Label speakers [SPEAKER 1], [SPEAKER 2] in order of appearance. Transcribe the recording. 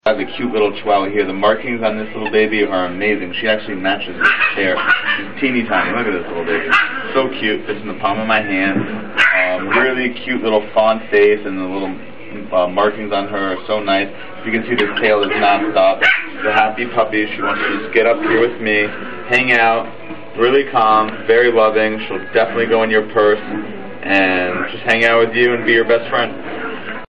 [SPEAKER 1] I have a cute little Chihuahua here. The markings on this little baby are amazing. She actually matches this chair. She's teeny tiny. Look at this little baby. So cute. Fits in the palm of my hand. Really cute little fawn face, and the little markings on her are so nice. You can see this tail is non-stop. She's a happy puppy. She wants to just get up here with me, hang out, really calm, very loving. She'll definitely go in your purse and just hang out with you and be your best friend.